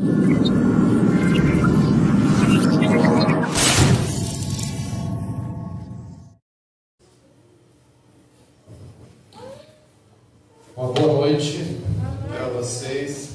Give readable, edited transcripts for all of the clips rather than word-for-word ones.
Uma boa noite para vocês.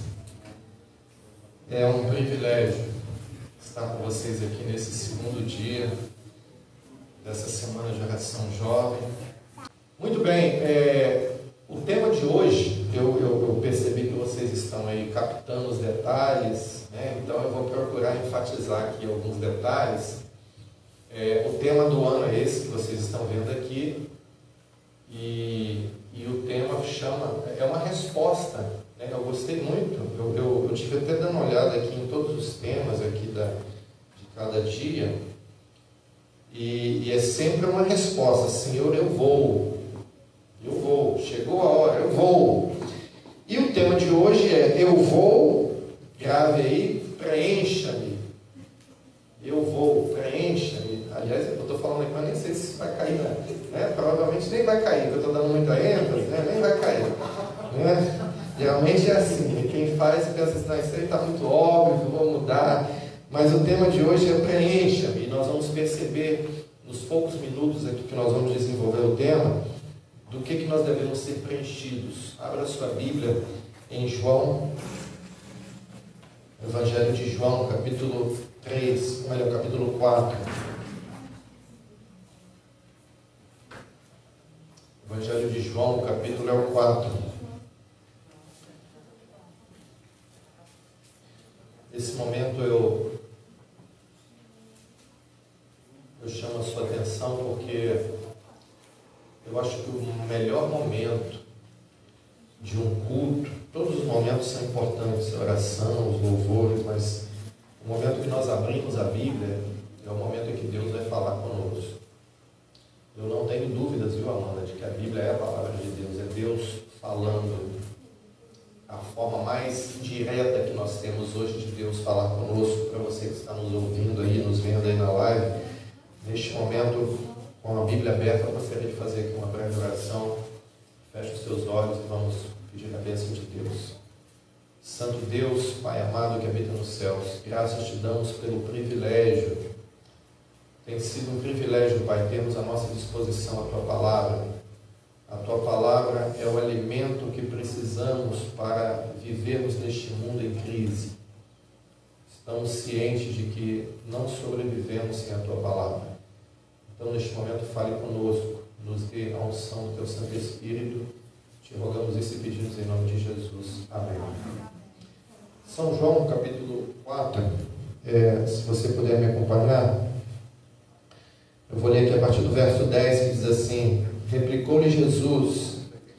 É um privilégio estar com vocês aqui nesse segundo dia dessa semana de oração jovem. Muito bem, o tema de hoje, eu percebi que vocês estão aí captando os detalhes, né? Então eu vou procurar enfatizar aqui alguns detalhes. O tema do ano é esse que vocês estão vendo aqui, e o tema é uma resposta, né? Eu gostei muito, eu tive até dando uma olhada aqui em todos os temas aqui de cada dia, e é sempre uma resposta: Senhor, eu vou, chegou a hora, eu vou. E o tema de hoje é: eu vou, grave aí, preencha-me. Eu vou, preencha-me. Aliás, eu estou falando aqui, mas nem sei se isso vai cair, né? Provavelmente nem vai cair, porque eu estou dando muita ênfase, né? Nem vai cair, né? Geralmente é assim, quem faz pensa assim, isso aí está muito óbvio, vou mudar. Mas o tema de hoje é preencha-me, e nós vamos perceber nos poucos minutos aqui que nós vamos desenvolver o tema, do que nós devemos ser preenchidos. Abra sua Bíblia em João, Evangelho de João, capítulo 3, capítulo 4. Evangelho de João, o capítulo é o 4. Nesse momento eu chamo a sua atenção porque eu acho que o melhor momento de um culto, todos os momentos são importantes, a oração, os louvores, mas o momento que nós abrimos a Bíblia é o momento em que Deus vai falar conosco. Eu não tenho dúvidas, viu, Amanda, de que a Bíblia é a palavra de Deus, é Deus falando. A forma mais direta que nós temos hoje de Deus falar conosco. Para você que está nos ouvindo aí, nos vendo aí na live, neste momento, com a Bíblia aberta, eu gostaria de fazer aqui uma breve oração. Feche os seus olhos e vamos pedir a bênção de Deus. Santo Deus, Pai amado que habita nos céus, graças te damos pelo privilégio. Tem sido um privilégio, Pai, termos à nossa disposição a Tua Palavra. A Tua Palavra é o alimento que precisamos para vivermos neste mundo em crise. Estamos cientes de que não sobrevivemos sem a Tua Palavra. Então, neste momento, fale conosco, nos dê a unção do Teu Santo Espírito. Te rogamos isso e pedimos em nome de Jesus. Amém. São João, capítulo 4. Se você puder me acompanhar, eu vou ler aqui a partir do verso 10, que diz assim: replicou-lhe Jesus: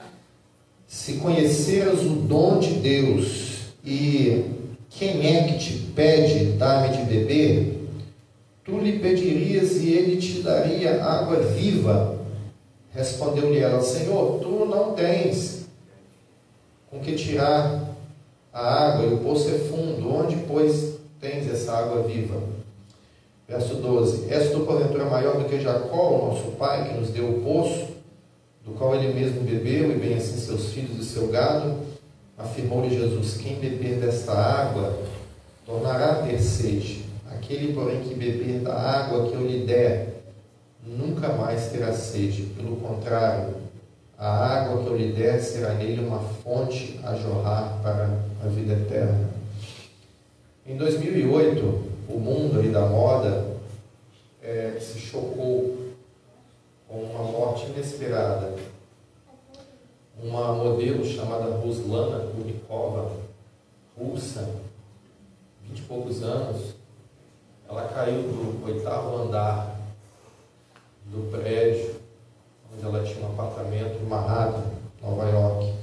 se conheceras o dom de Deus e quem é que te pede dar-me de beber, tu lhe pedirias e ele te daria água viva. Respondeu-lhe ela: Senhor, tu não tens com que tirar a água e o poço é fundo. Onde, pois, tens essa água viva? Verso 12: és tu porventura maior do que Jacó, o nosso pai, que nos deu o poço, do qual ele mesmo bebeu, e bem assim seus filhos e seu gado? Afirmou-lhe Jesus: quem beber desta água tornará a ter sede. Aquele, porém, que beber da água que eu lhe der, nunca mais terá sede. Pelo contrário, a água que eu lhe der será nele uma fonte a jorrar para a vida eterna. Em 2008, o mundo aí da moda se chocou com uma morte inesperada. Uma modelo chamada Ruslana Kubikova, russa, 20 e poucos anos, ela caiu do 8º andar do prédio onde ela tinha um apartamento em Manhattan, Nova York.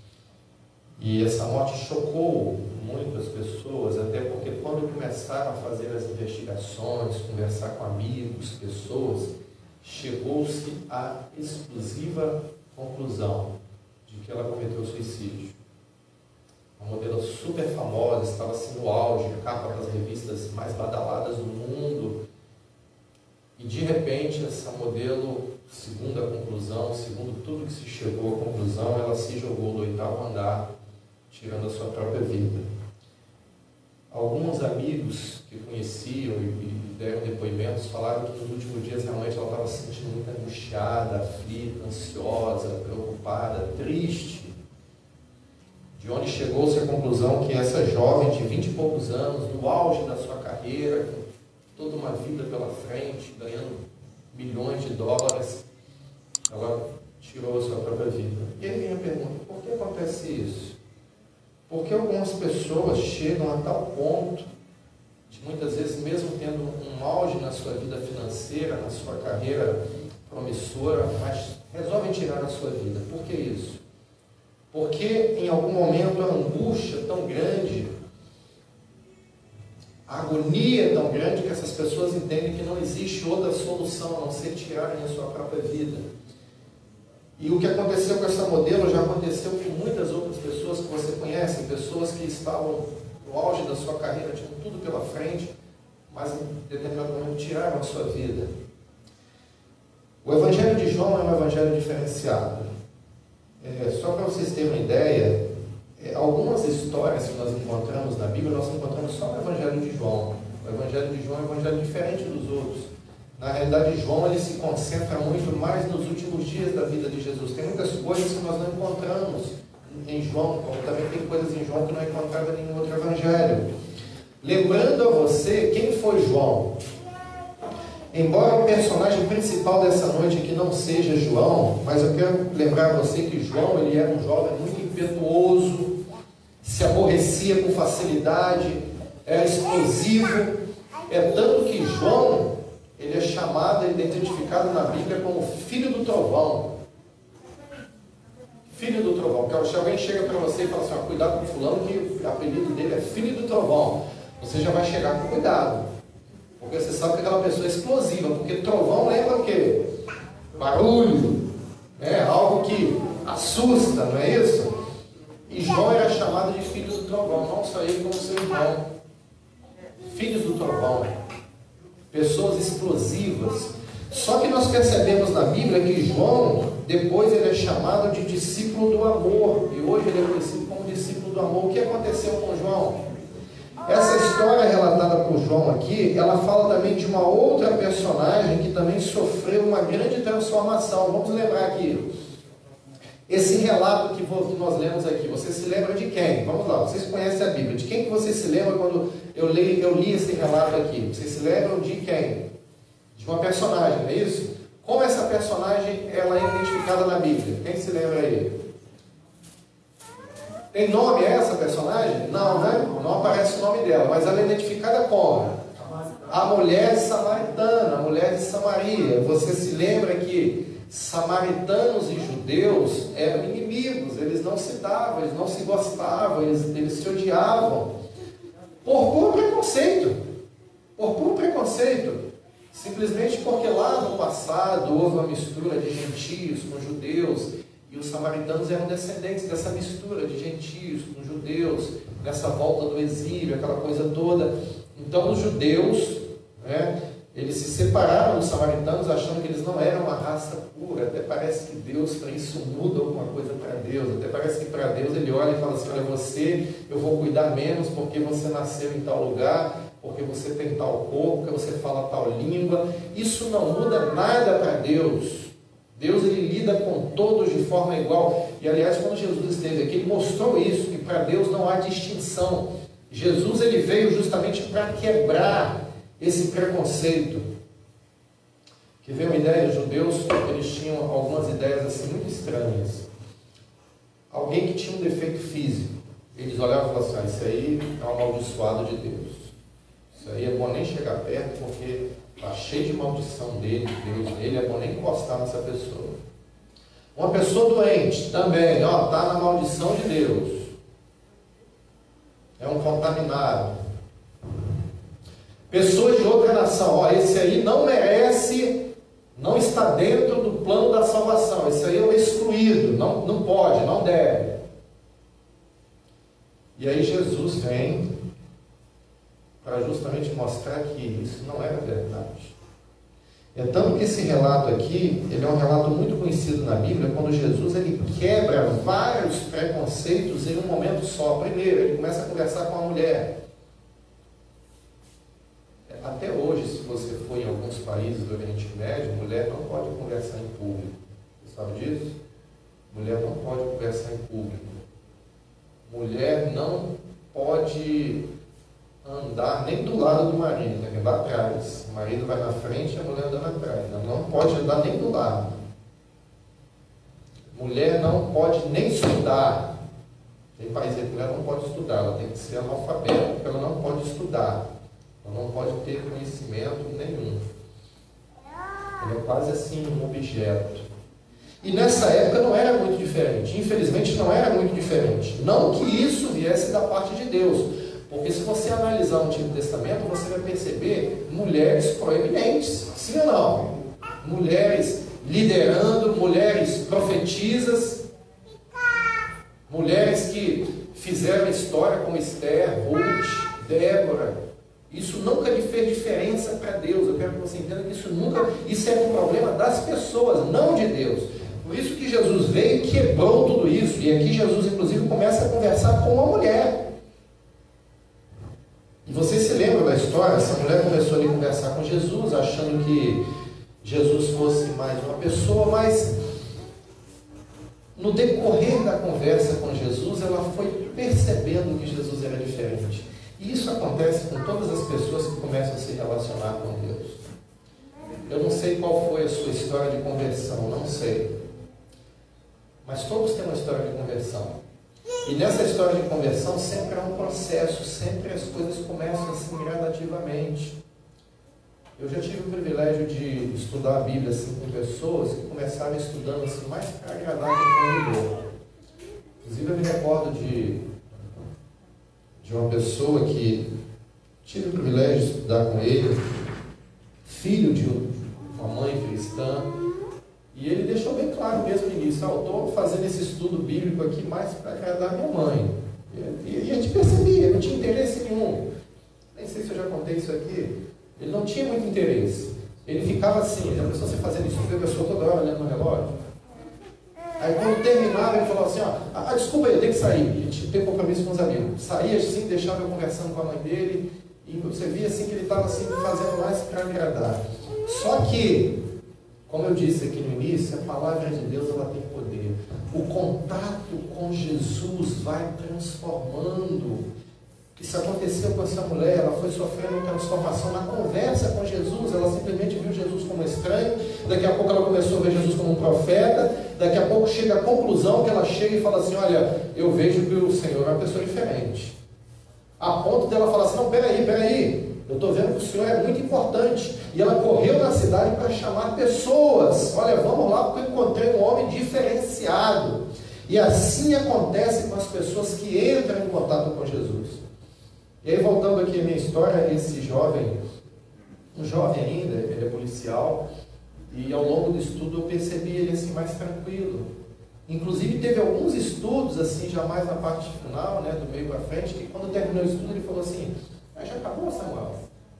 E essa morte chocou muitas pessoas, até porque quando começaram a fazer as investigações, conversar com amigos, pessoas, chegou-se à exclusiva conclusão de que ela cometeu suicídio. Uma modelo super famosa, estava assim no auge, capa das revistas mais badaladas do mundo, e de repente essa modelo, segundo a conclusão, segundo tudo que se chegou à conclusão, ela se jogou do 8º andar, tirando a sua própria vida. Alguns amigos que conheciam e deram depoimentos falaram que nos últimos dias realmente ela estava se sentindo muito angustiada, aflita, ansiosa, preocupada, triste. De onde chegou-se à conclusão que essa jovem de 20 e poucos anos, no auge da sua carreira, com toda uma vida pela frente, ganhando milhões de dólares, ela tirou a sua própria vida. E aí vem a pergunta: por que acontece isso? Porque algumas pessoas chegam a tal ponto de, muitas vezes, mesmo tendo um auge na sua vida financeira, na sua carreira promissora, mas resolvem tirar a sua vida. Por que isso? Porque em algum momento a angústia tão grande, a agonia tão grande, que essas pessoas entendem que não existe outra solução a não ser tirarem a sua própria vida. E o que aconteceu com essa modelo já aconteceu com muitas outras pessoas que você conhece, pessoas que estavam no auge da sua carreira, tinham tudo pela frente, mas em determinado momento tiraram a sua vida. O Evangelho de João é um evangelho diferenciado. Só para vocês terem uma ideia, algumas histórias que nós encontramos na Bíblia, nós encontramos só no Evangelho de João. O Evangelho de João é um evangelho diferente dos outros. Na realidade, João ele se concentra muito mais nos últimos dias da vida de Jesus. Tem muitas coisas que nós não encontramos em João, como também tem coisas em João que não é encontrada em nenhum outro evangelho. Lembrando a você, quem foi João? Embora o personagem principal dessa noite aqui não seja João, mas eu quero lembrar a você que João ele era um jovem muito impetuoso, se aborrecia com facilidade, era explosivo. É tanto que João ele é chamado e identificado na Bíblia como filho do trovão. Filho do trovão. Porque se alguém chega para você e fala assim: cuidado com fulano, que o apelido dele é filho do trovão, você já vai chegar com cuidado. Porque você sabe que aquela pessoa é explosiva. Porque trovão lembra o quê? Barulho. Algo que assusta, não é isso? E João era chamado de filho do trovão. Não só ele como seu irmão. Filhos do trovão. Pessoas explosivas. Só que nós percebemos na Bíblia que João, depois ele é chamado de discípulo do amor, e hoje ele é conhecido como discípulo do amor. O que aconteceu com João? Essa história relatada por João aqui, ela fala também de uma outra personagem que também sofreu uma grande transformação. Vamos lembrar aqui, esse relato que nós lemos aqui, você se lembra de quem? Vamos lá, vocês conhecem a Bíblia, de quem que você se lembra quando eu li esse relato aqui? Vocês se lembram de quem? De uma personagem, não é isso? Como essa personagem ela é identificada na Bíblia? Quem se lembra aí? Tem nome essa personagem? Não, né? Não aparece o nome dela, mas ela é identificada como? A mulher samaritana, a mulher de Samaria. Você se lembra que samaritanos e judeus eram inimigos, eles não se davam, eles não se gostavam, eles se odiavam, por puro preconceito, simplesmente porque lá no passado houve uma mistura de gentios com judeus, e os samaritanos eram descendentes dessa mistura de gentios com judeus, nessa volta do exílio, aquela coisa toda. Então os judeus, eles se separaram dos samaritanos achando que eles não eram uma raça pura. Até parece que Deus, para isso, muda alguma coisa para Deus. Até parece que para Deus ele olha e fala assim: olha, você, eu vou cuidar menos porque você nasceu em tal lugar, porque você tem tal cor, porque você fala tal língua. Isso não muda nada para Deus. Deus ele lida com todos de forma igual. E aliás, quando Jesus esteve aqui, ele mostrou isso, que para Deus não há distinção. Jesus ele veio justamente para quebrar esse preconceito. Que veio uma ideia, os judeus, eles tinham algumas ideias assim muito estranhas. Alguém que tinha um defeito físico, eles olhavam e falavam assim: isso aí é um amaldiçoado de Deus. Isso aí é bom nem chegar perto, porque está cheio de maldição dele, Deus nele, é bom nem encostar nessa pessoa. Uma pessoa doente também, está na maldição de Deus. É um contaminado. Pessoas de outra nação, esse aí não merece, não está dentro do plano da salvação, esse aí é o excluído, não pode, não deve. E aí Jesus vem para justamente mostrar que isso não era verdade. É tanto que esse relato aqui, ele é um relato muito conhecido na Bíblia, quando Jesus ele quebra vários preconceitos em um momento só. Primeiro, ele começa a conversar com a mulher. países do Oriente Médio, mulher não pode conversar em público. Você sabe disso? Mulher não pode conversar em público. Mulher não pode andar nem do lado do marido, tem que andar atrás. O marido vai na frente e a mulher andando atrás. Ela não pode andar nem do lado. Mulher não pode nem estudar. Tem países que a mulher não pode estudar, ela tem que ser analfabeta, porque ela não pode estudar. Ela não pode ter conhecimento nenhum. Ela é quase assim um objeto. E nessa época não era muito diferente. Infelizmente não era muito diferente. Não que isso viesse da parte de Deus. Porque se você analisar o Antigo Testamento, você vai perceber mulheres proeminentes. Sim ou não? Mulheres liderando, mulheres profetisas, mulheres que fizeram história como Esther, Ruth, Débora. Isso nunca lhe fez diferença para Deus. Eu quero que você entenda que isso é um problema das pessoas, não de Deus. Por isso que Jesus veio e quebrou tudo isso. E aqui Jesus, inclusive, começa a conversar com uma mulher. E você se lembra da história? Essa mulher começou a conversar com Jesus, achando que Jesus fosse mais uma pessoa, mas no decorrer da conversa com Jesus, ela foi percebendo que Jesus era diferente. E isso acontece com todas as pessoas que começam a se relacionar com Deus. Eu não sei qual foi a sua história de conversão, não sei. Mas todos têm uma história de conversão. E nessa história de conversão sempre há um processo, sempre as coisas começam assim gradativamente. Eu já tive o privilégio de estudar a Bíblia assim, com pessoas que começaram estudando assim, mais para agradar o Senhor. Inclusive eu me recordo de uma pessoa que tive o privilégio de estudar com ele, filho de uma mãe cristã, e ele deixou bem claro mesmo no início: eu estou fazendo esse estudo bíblico aqui mais para agradar minha mãe. E a gente percebia, não tinha interesse nenhum. Nem sei se eu já contei isso aqui. Ele não tinha muito interesse. Ele ficava assim, já pensou você fazendo isso, a pessoa toda hora olhando no relógio. Aí quando terminava, ele falou assim: desculpa aí, eu tenho que sair, a gente tem compromisso com os amigos. Saía assim, deixava eu conversando com a mãe dele, e você via assim que ele estava assim, fazendo mais para agradar. Só que, como eu disse aqui no início, a palavra de Deus ela tem poder. O contato com Jesus vai transformando. Isso aconteceu com essa mulher, ela foi sofrendo transformação na conversa com Jesus. Ela simplesmente viu Jesus como estranho, daqui a pouco ela começou a ver Jesus como um profeta, daqui a pouco chega a conclusão que ela chega e fala assim: olha, eu vejo que o Senhor é uma pessoa diferente. A ponto dela falar assim: não, peraí, eu estou vendo que o Senhor é muito importante. E ela correu na cidade para chamar pessoas: olha, vamos lá porque eu encontrei um homem diferenciado. E assim acontece com as pessoas que entram em contato com Jesus. E aí, voltando aqui a minha história, esse jovem, um jovem ainda, ele é policial, e ao longo do estudo eu percebi ele assim mais tranquilo. Inclusive teve alguns estudos assim, já mais na parte final, né, do meio para frente, que quando terminou o estudo ele falou assim: já acabou, Samuel?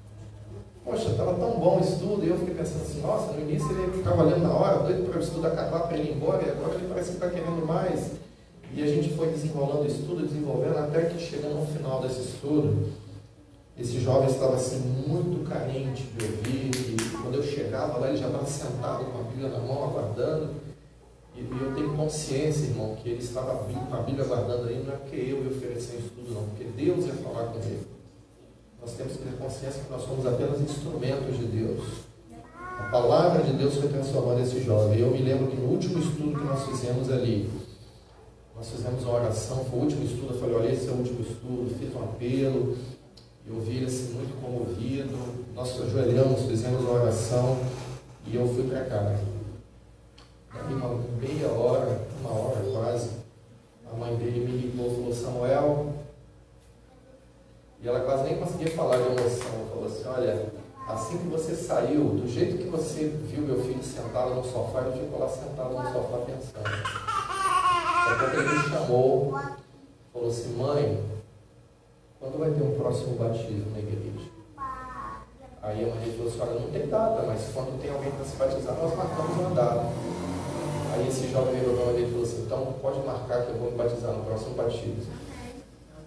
Poxa, estava tão bom o estudo. E eu fiquei pensando assim: nossa, no início ele ficava olhando na hora, doido para o estudo acabar, para ele ir embora, e agora ele parece que está querendo mais. E a gente foi desenrolando o estudo, desenvolvendo, até que chegando no final desse estudo, esse jovem estava assim muito carente de ouvir, e quando eu chegava lá ele já estava sentado com a Bíblia na mão, aguardando. E eu tenho consciência, irmão, que ele estava com a Bíblia aguardando aí, não é porque eu ia oferecer o estudo, não, porque Deus ia falar com ele. Nós temos que ter consciência que nós somos apenas instrumentos de Deus. A palavra de Deus foi transformando esse jovem. E eu me lembro que no último estudo que nós fizemos ali, nós fizemos uma oração, foi o último estudo, eu falei: olha, esse é o último estudo, fiz um apelo, eu vi ele assim muito comovido, nós ajoelhamos, fizemos uma oração, e eu fui para casa. Daí uma meia hora, uma hora quase, a mãe dele me ligou e falou: Samuel, e ela quase nem conseguia falar de emoção, ela falou assim: olha, assim que você saiu, do jeito que você viu meu filho sentado no sofá, ele ficou lá sentado no sofá pensando. Daqui a pouco ele me chamou, falou assim: mãe, quando vai ter um próximo batismo na igreja? Aí a mãe falou assim: olha, não tem data, mas quando tem alguém para se batizar, nós marcamos uma data. Aí esse jovem virou para mim e falou assim: então pode marcar que eu vou me batizar no próximo batismo.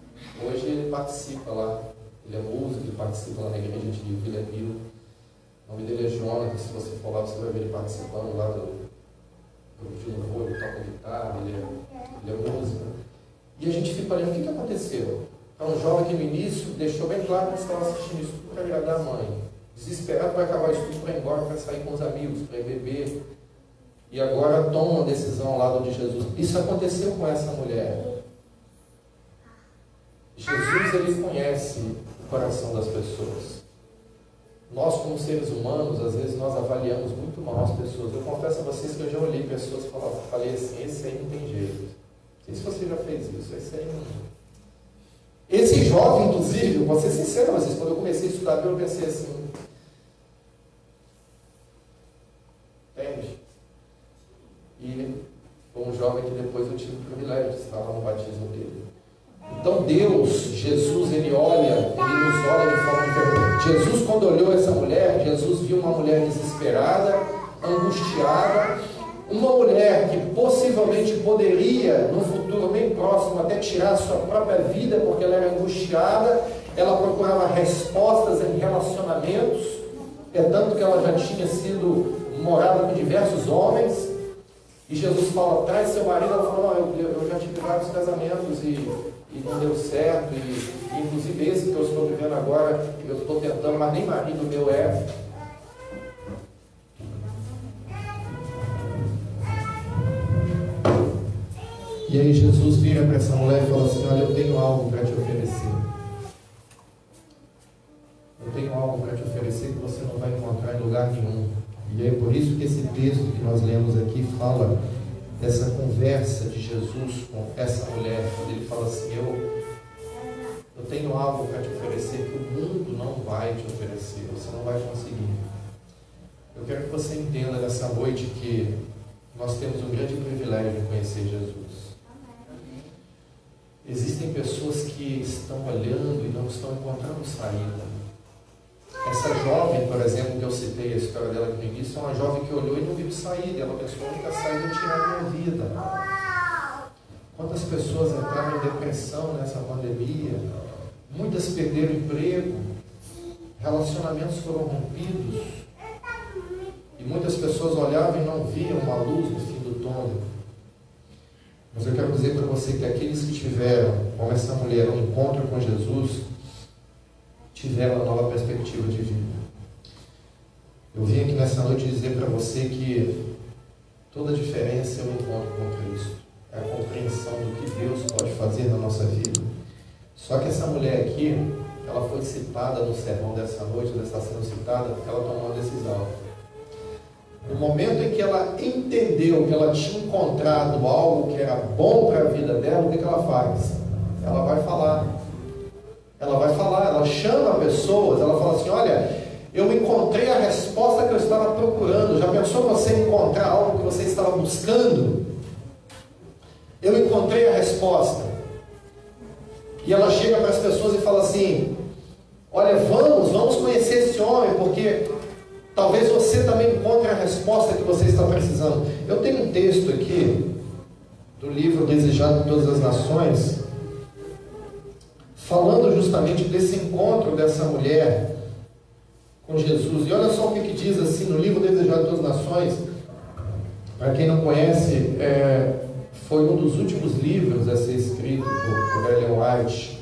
Hoje ele participa lá, ele é músico, ele participa lá na igreja de Vila Vila. O nome dele é Jonathan, se você for lá, você vai ver ele participando lá do grupo de louvor, ele toca guitarra, ele é músico. E a gente fica olhando, o que aconteceu? É um jovem que no início deixou bem claro que estava assistindo isso tudo para agradar a mãe. Desesperado para acabar isso tudo, para ir embora, para sair com os amigos, para ir beber. E agora toma uma decisão ao lado de Jesus. Isso aconteceu com essa mulher. Jesus, ele conhece o coração das pessoas. Nós, como seres humanos, às vezes nós avaliamos muito mal as pessoas. Eu confesso a vocês que eu já olhei pessoas e falei assim, esse aí não tem jeito. Não sei se você já fez isso, esse aí não. Esse jovem, inclusive, vou ser sincero com vocês, quando eu comecei a estudar, eu pensei assim, entende? E foi um jovem que depois eu tive o privilégio de estar lá no batismo dele. Então Deus, Jesus, ele nos olha de forma diferente. Jesus, quando olhou essa mulher, Jesus viu uma mulher desesperada, angustiada, uma mulher que possivelmente poderia, no futuro bem próximo, até tirar a sua própria vida, porque ela era angustiada, ela procurava respostas em relacionamentos, é tanto que ela já tinha sido morada com diversos homens, e Jesus fala, traz seu marido. Ela falou, não, eu já tive vários casamentos e não deu certo, e inclusive esse que eu estou vivendo agora, eu estou tentando, mas nem marido meu é. E aí Jesus vira para essa mulher e fala assim, olha, eu tenho algo para te oferecer. Eu tenho algo para te oferecer que você não vai encontrar em lugar nenhum. E é por isso que esse texto que nós lemos aqui fala dessa conversa de Jesus com essa mulher, quando ele fala assim, eu tenho algo para te oferecer que o mundo não vai te oferecer, você não vai conseguir. Eu quero que você entenda nessa noite que nós temos um grande privilégio de conhecer Jesus. Existem pessoas que estão olhando e não estão encontrando saída. Essa jovem, por exemplo, que eu citei a história dela aqui no início, é uma jovem que olhou e não viu saída. Ela pensou, a única saída é tirar a minha vida. Quantas pessoas entraram em depressão nessa pandemia? Muitas perderam emprego, relacionamentos foram rompidos, e muitas pessoas olhavam e não viam uma luz no fim do túnel. Mas eu quero dizer para você que aqueles que tiveram, como essa mulher, um encontro com Jesus, tiveram uma nova perspectiva de vida. Eu vim aqui nessa noite dizer para você que toda a diferença é o encontro com Cristo, é a compreensão do que Deus pode fazer na nossa vida. Só que essa mulher aqui, ela foi citada no sermão dessa noite, ela está sendo citada porque ela tomou uma decisão. No momento em que ela entendeu que ela tinha encontrado algo que era bom para a vida dela, o que ela faz? Ela vai falar. Ela chama pessoas, ela fala assim, olha, eu encontrei a resposta que eu estava procurando. Já pensou você encontrar algo que você estava buscando? Eu encontrei a resposta. E ela chega para as pessoas e fala assim, olha, vamos conhecer esse homem, porque talvez você também encontre a resposta que você está precisando. Eu tenho um texto aqui, do livro Desejado de Todas as Nações, falando justamente desse encontro dessa mulher com Jesus. E olha só o que diz assim no livro Desejado de Todas as Nações. Para quem não conhece, foi um dos últimos livros a ser escrito por Ellen White.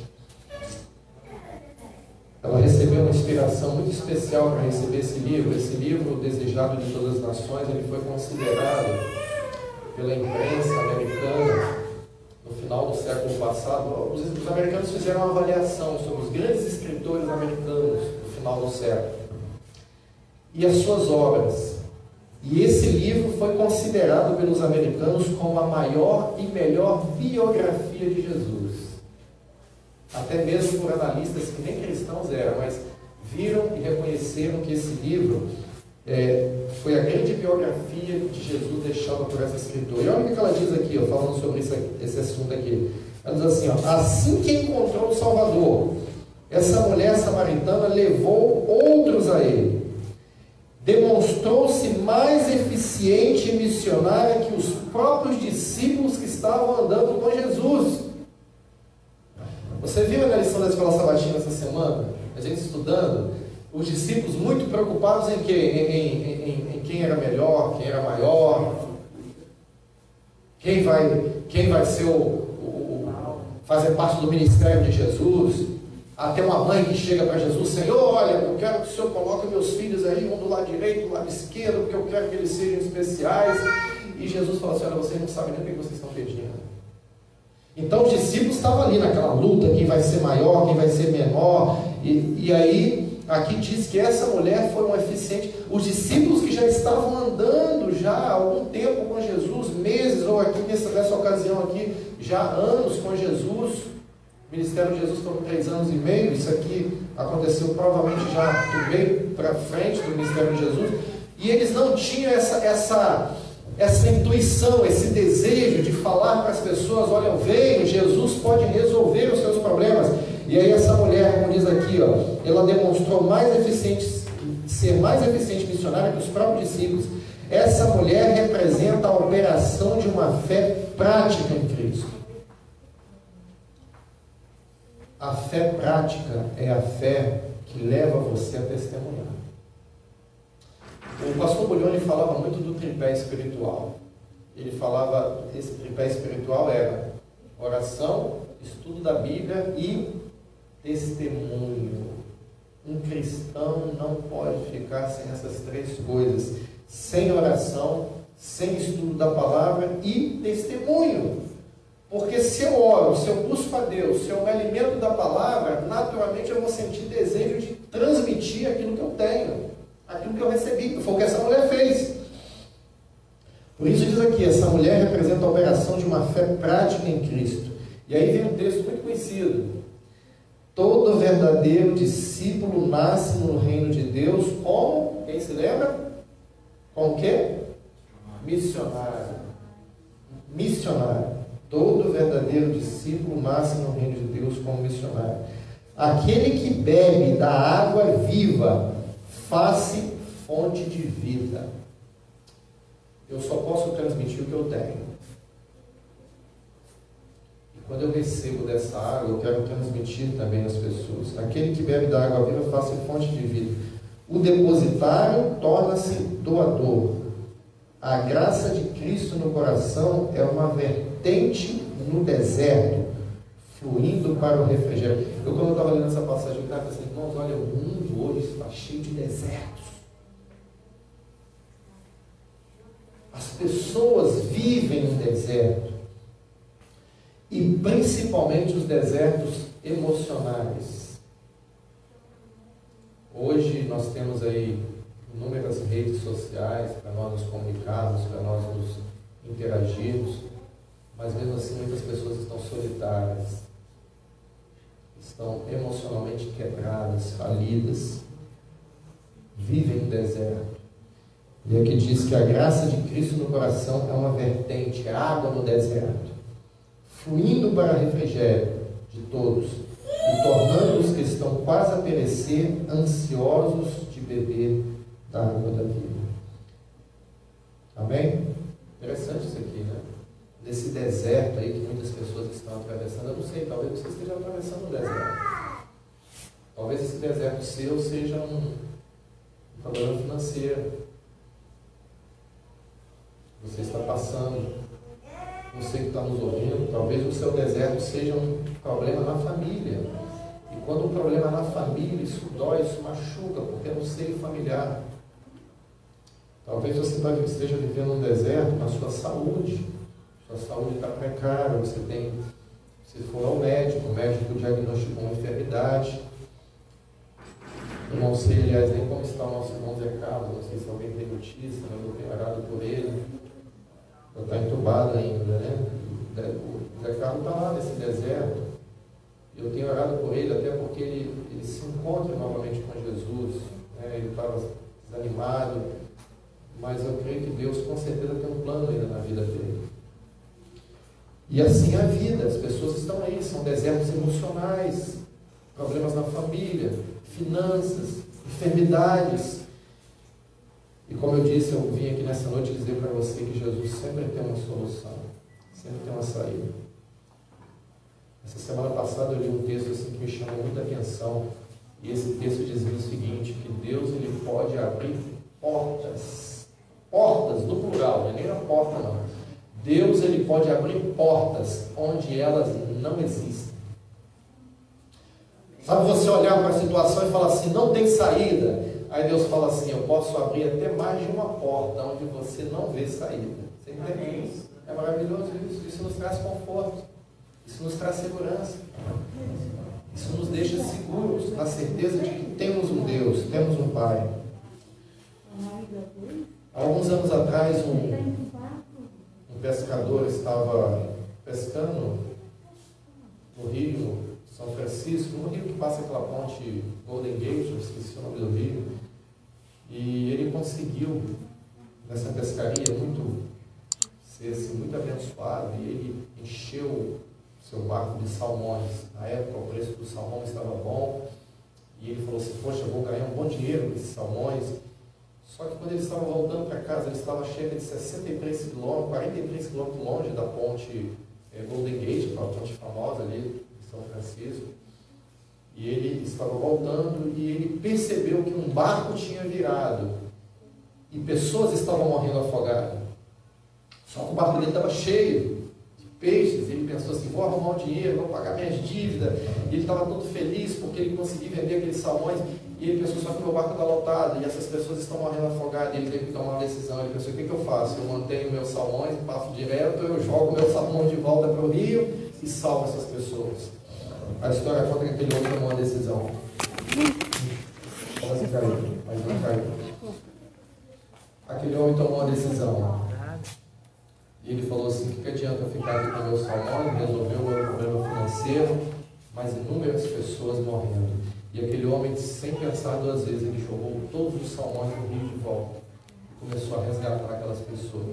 Ela recebeu uma inspiração muito especial para receber esse livro. Esse livro, Desejado de Todas as Nações, ele foi considerado pela imprensa americana no final do século passado. Os americanos fizeram uma avaliação sobre os grandes escritores americanos no final do século e as suas obras. E esse livro foi considerado pelos americanos como a maior e melhor biografia de Jesus. Até mesmo por analistas que nem cristãos eram, mas viram e reconheceram que esse livro foi a grande biografia de Jesus deixada por essa escritora. E olha o que ela diz aqui, falando sobre esse assunto aqui. Ela diz assim, assim que encontrou o Salvador, essa mulher samaritana levou outros a ele. Demonstrou-se mais eficiente e missionária que os próprios discípulos que estavam andando com Jesus. Você viu na lição da Escola Sabatina essa semana? A gente estudando, Os discípulos muito preocupados em quê? Em quem era melhor, quem era maior, quem vai ser fazer parte do ministério de Jesus. Até uma mãe que chega para Jesus: Senhor, olha, eu quero que o Senhor coloque meus filhos aí, um do lado direito, do lado esquerdo, porque eu quero que eles sejam especiais. E Jesus fala assim: olha, vocês não sabem nem o que vocês estão pedindo. Então os discípulos estavam ali naquela luta, quem vai ser maior, quem vai ser menor. E aí, aqui diz que essa mulher foi uma eficiente. Os discípulos que já estavam andando já há algum tempo com Jesus, meses, ou aqui nessa ocasião aqui, já anos com Jesus. O ministério de Jesus foram 3 anos e meio. Isso aqui aconteceu provavelmente já do meio para frente do ministério de Jesus. E eles não tinham essa intuição, esse desejo de falar para as pessoas: olha, veio, Jesus pode resolver os seus problemas. E aí essa mulher, como diz aqui, ó, ela demonstrou ser mais eficiente missionária que os próprios discípulos. Essa mulher representa a operação de uma fé prática em Cristo. A fé prática é a fé que leva você a testemunhar. O pastor Buglione falava muito do tripé espiritual. Ele falava, esse tripé espiritual era oração, estudo da Bíblia e testemunho. Um cristão não pode ficar sem essas 3 coisas: sem oração, sem estudo da palavra e testemunho. Porque se eu oro, se eu busco a Deus, se eu me alimento da palavra, naturalmente eu vou sentir desejo de transmitir aquilo que eu tenho, aquilo que eu recebi. Foi o que essa mulher fez. Por isso diz aqui: essa mulher representa a operação de uma fé prática em Cristo. E aí vem um texto muito conhecido: todo verdadeiro discípulo nasce no reino de Deus como, quem se lembra? Com o quê? Missionário. Missionário. Todo verdadeiro discípulo nasce no reino de Deus como missionário. Aquele que bebe da água viva, faz-se fonte de vida. Eu só posso transmitir o que eu tenho. E quando eu recebo dessa água, eu quero transmitir também às pessoas. Aquele que bebe da água viva, faz-se fonte de vida. O depositário torna-se doador. A graça de Cristo no coração é uma vertente no deserto, fluindo para o refrigério. Eu, quando eu estava lendo essa passagem, eu estava pensando: irmãos, olha, o mundo hoje está cheio de desertos. As pessoas vivem no deserto. E principalmente os desertos emocionais. Hoje nós temos aí inúmeras redes sociais para nós nos comunicarmos, para nós nos interagirmos, mas mesmo assim muitas pessoas estão solitárias, estão emocionalmente quebradas, falidas, vivem no deserto. E aqui diz que a graça de Cristo no coração é uma vertente, é água no deserto, fluindo para refrigério de todos e tornando os que estão quase a perecer ansiosos de beber da água da vida. Amém? Interessante isso aqui, né? Nesse deserto aí que muitas pessoas estão atravessando. Eu não sei, talvez você esteja atravessando o deserto. Talvez esse deserto seu seja um problema financeiro. Você está passando. Você que está nos ouvindo, talvez o seu deserto seja um problema na família. E quando um problema é na família, isso dói, isso machuca, porque é no seio familiar. Talvez você esteja vivendo um deserto na sua saúde. Sua saúde está precária, se for ao médico, o médico diagnosticou uma enfermidade. Eu não sei, aliás, nem como está o nosso irmão Zé Carlos, não sei se alguém tem notícia, mas eu tenho orado por ele. Ele está entubado ainda, né? O Zé Carlos está lá nesse deserto. Eu tenho orado por ele, até porque ele se encontra novamente com Jesus. Né? Ele estava desanimado, mas eu creio que Deus com certeza tem um plano ainda na vida dele. E assim é a vida, as pessoas estão aí, são desertos emocionais, problemas na família, finanças, enfermidades. E como eu disse, eu vim aqui nessa noite dizer para você que Jesus sempre tem uma solução, sempre tem uma saída. Essa semana passada eu li um texto assim que me chamou muita atenção. E esse texto dizia o seguinte, que Deus ele pode abrir portas no plural, não é nem a porta não. Deus ele pode abrir portas onde elas não existem. Sabe você olhar para a situação e falar assim, não tem saída. Aí Deus fala assim, eu posso abrir até mais de uma porta onde você não vê saída. Você entende isso? É maravilhoso isso. Isso nos traz conforto. Isso nos traz segurança. Isso nos deixa seguros, na certeza de que temos um Deus, temos um Pai. Há alguns anos atrás, um pescador estava pescando no Rio, São Francisco, no rio que passa aquela ponte Golden Gate, eu esqueci o nome do rio, e ele conseguiu, nessa pescaria, ser assim, muito abençoado, e ele encheu seu barco de salmões. Na época o preço do salmão estava bom, e ele falou assim, poxa, eu vou ganhar um bom dinheiro com esses salmões. Só que quando ele estava voltando para casa, ele estava a cerca de 63 quilômetros, 43 quilômetros longe da ponte Golden Gate, aquela ponte famosa ali de São Francisco, e ele estava voltando e ele percebeu que um barco tinha virado e pessoas estavam morrendo afogadas. Só que o barco dele estava cheio de peixes, e ele pensou assim, vou arrumar um dinheiro, vou pagar minhas dívidas, e ele estava todo feliz porque ele conseguia vender aqueles salmões, e ele pensou, só que meu barco está lotado, e essas pessoas estão morrendo afogadas, e ele teve que tomar uma decisão. Ele pensou, o que eu faço? Eu mantenho meus salmões, passo direto, eu jogo meu salmão de volta para o rio e salvo essas pessoas. A história conta que aquele homem tomou uma decisão. Quase caiu, mas não caiu. Aquele homem tomou uma decisão. E ele falou assim, o que adianta eu ficar aqui com meus salmões, resolver o meu problema financeiro, mas inúmeras pessoas morrendo. E aquele homem, sem pensar duas vezes, ele jogou todos os salmões no rio de volta. E começou a resgatar aquelas pessoas.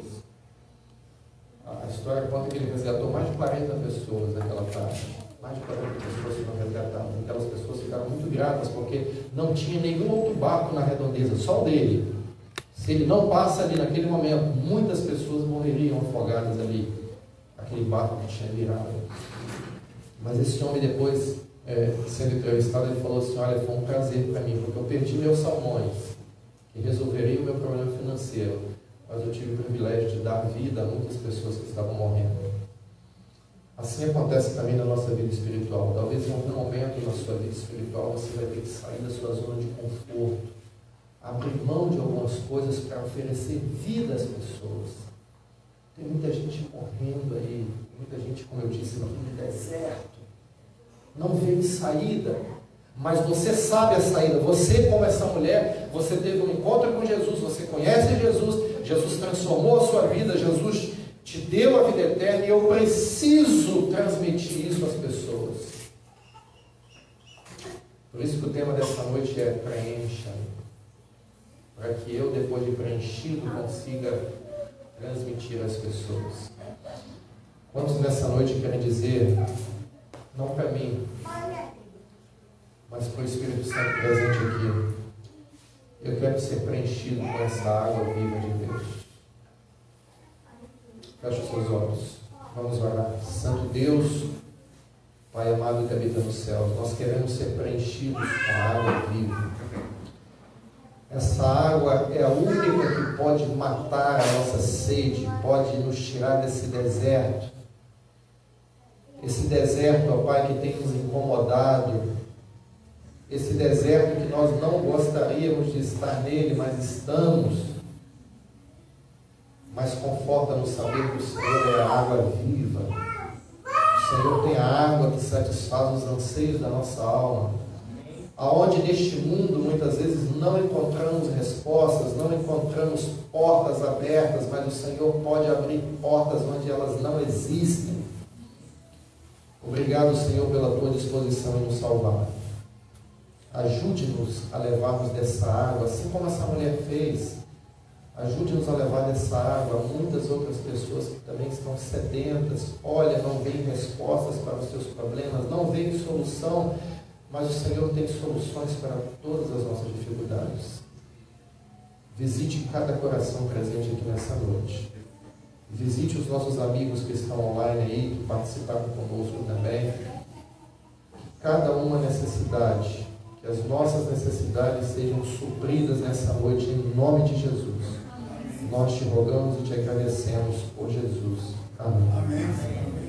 A história conta que ele resgatou mais de 40 pessoas naquela tarde. Mais de 40 pessoas foram resgatadas. Aquelas pessoas ficaram muito gratas, porque não tinha nenhum outro barco na redondeza, só o dele. Se ele não passa ali naquele momento, muitas pessoas morreriam afogadas ali. Aquele barco que tinha virado. Mas esse homem depois, sendo entrevistado, ele falou assim, olha, foi um prazer para mim, porque eu perdi meus salmões, que resolveriam o meu problema financeiro, mas eu tive o privilégio de dar vida a muitas pessoas que estavam morrendo. Assim acontece também na nossa vida espiritual. Talvez em algum momento na sua vida espiritual você vai ter que sair da sua zona de conforto, abrir mão de algumas coisas para oferecer vida às pessoas. Tem muita gente morrendo aí, muita gente, como eu disse, no deserto. Não vê saída, mas você sabe a saída. Você, como essa mulher, você teve um encontro com Jesus, você conhece Jesus, Jesus transformou a sua vida, Jesus te deu a vida eterna, e eu preciso transmitir isso às pessoas. Por isso que o tema dessa noite é preencha, para que eu, depois de preenchido, consiga transmitir às pessoas. Quantos nessa noite querem dizer, não para mim, mas para o Espírito Santo presente aqui, eu quero ser preenchido com essa água viva de Deus. Feche os seus olhos, vamos orar. Santo Deus, Pai amado que habita nos céus, nós queremos ser preenchidos com a água viva. Essa água é a única que pode matar a nossa sede, pode nos tirar desse deserto. Esse deserto, ó Pai, que tem nos incomodado, esse deserto que nós não gostaríamos de estar nele, mas estamos. Mas conforta-nos saber que o Senhor é a água viva. O Senhor tem a água que satisfaz os anseios da nossa alma. Aonde neste mundo muitas vezes não encontramos respostas, não encontramos portas abertas, mas o Senhor pode abrir portas onde elas não existem. Obrigado, Senhor, pela tua disposição em nos salvar. Ajude-nos a levarmos dessa água, assim como essa mulher fez. Ajude-nos a levar dessa água a muitas outras pessoas que também estão sedentas. Olha, não veem respostas para os seus problemas, não veem solução, mas o Senhor tem soluções para todas as nossas dificuldades. Visite cada coração presente aqui nessa noite. Visite os nossos amigos que estão online aí, que participaram conosco também. Cada uma necessidade que as nossas necessidades sejam supridas nessa noite, em nome de Jesus. Nós te rogamos e te agradecemos por Jesus. Amém. Amém.